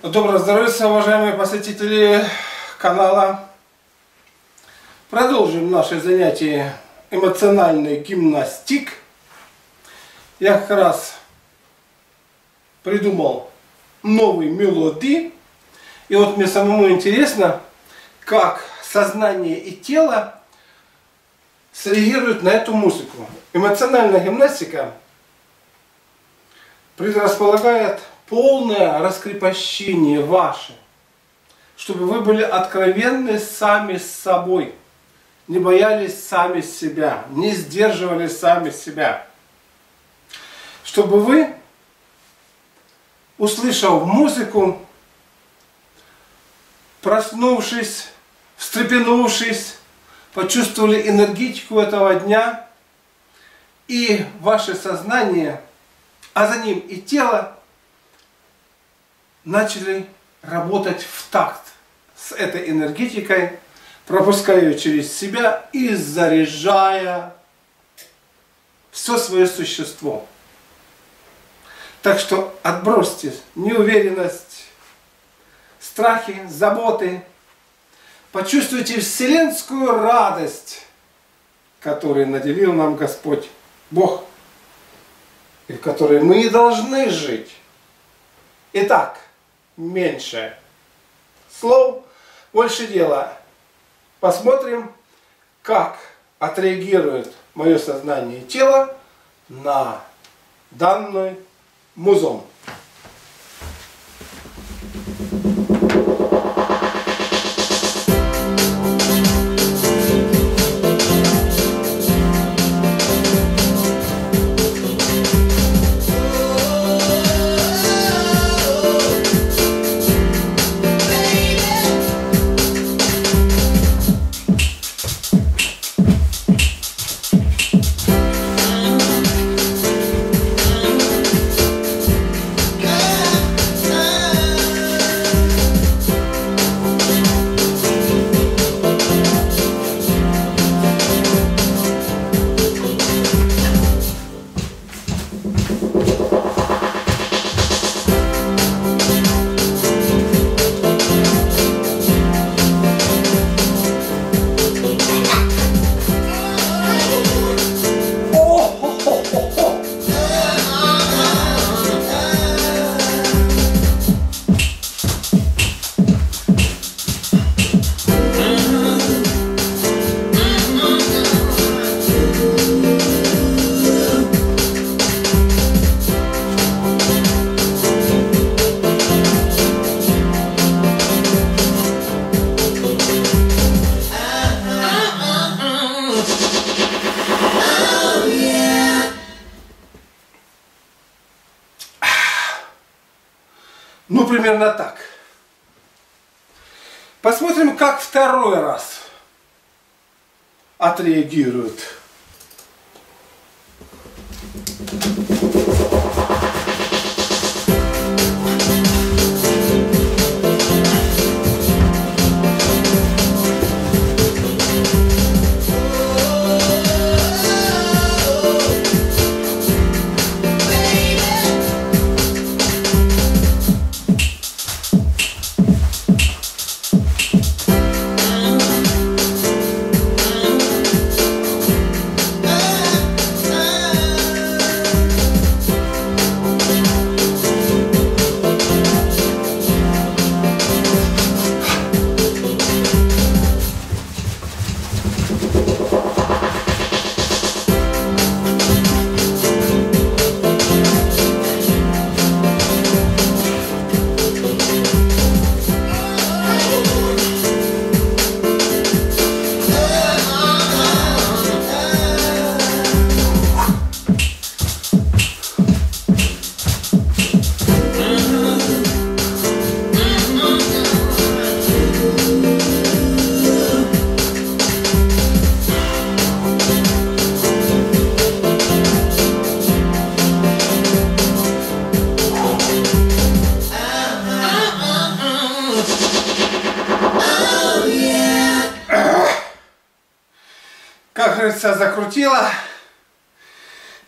Доброго здоровья, уважаемые посетители канала. Продолжим наше занятие эмоциональной гимнастик. Я как раз придумал новые мелодии. И вот мне самому интересно, как сознание и тело среагируют на эту музыку. Эмоциональная гимнастика предрасполагает полное раскрепощение ваше, чтобы вы были откровенны сами с собой, не боялись сами себя, не сдерживали сами себя. Чтобы вы, услышав музыку, проснувшись, встрепенувшись, почувствовали энергетику этого дня, и ваше сознание, а за ним и тело, начали работать в такт с этой энергетикой, пропуская ее через себя и заряжая все свое существо. Так что отбросьте неуверенность, страхи, заботы, почувствуйте вселенскую радость, которой наделил нам Господь Бог, и в которой мы и должны жить. Итак, меньше слов, больше дела. Посмотрим, как отреагирует мое сознание и тело на данный музон. Ну, примерно так. Посмотрим, как второй раз отреагирует. Как говорится, закрутила,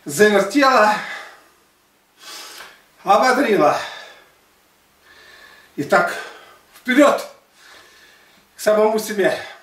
завертела, ободрила. Итак, вперед к самому себе!